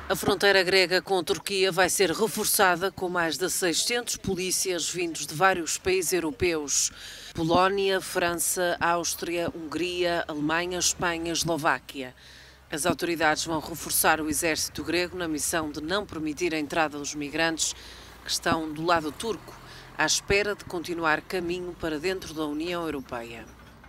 A fronteira grega com a Turquia vai ser reforçada com mais de 600 polícias vindos de vários países europeus. Polónia, França, Áustria, Hungria, Alemanha, Espanha e Eslováquia. As autoridades vão reforçar o exército grego na missão de não permitir a entrada dos migrantes que estão do lado turco, à espera de continuar caminho para dentro da União Europeia.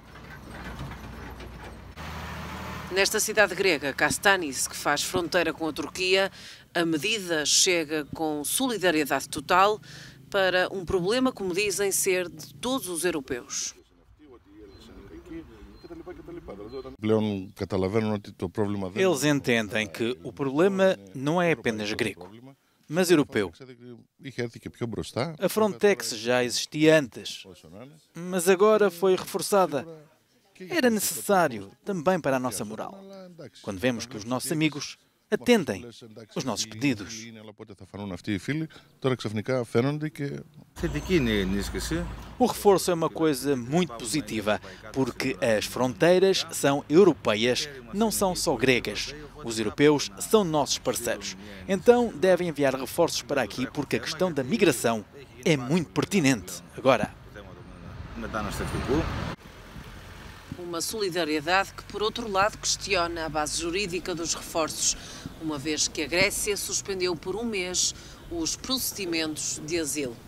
Nesta cidade grega, Kastanis, que faz fronteira com a Turquia, a medida chega com solidariedade total para um problema, como dizem, ser de todos os europeus. Eles entendem que o problema não é apenas grego, mas europeu. A Frontex já existia antes, mas agora foi reforçada. Era necessário também para a nossa moral, quando vemos que os nossos amigos atendem os nossos pedidos. O reforço é uma coisa muito positiva, porque as fronteiras são europeias, não são só gregas. Os europeus são nossos parceiros. Então devem enviar reforços para aqui, porque a questão da migração é muito pertinente. Agora, uma solidariedade que, por outro lado, questiona a base jurídica dos reforços, uma vez que a Grécia suspendeu por um mês os procedimentos de asilo.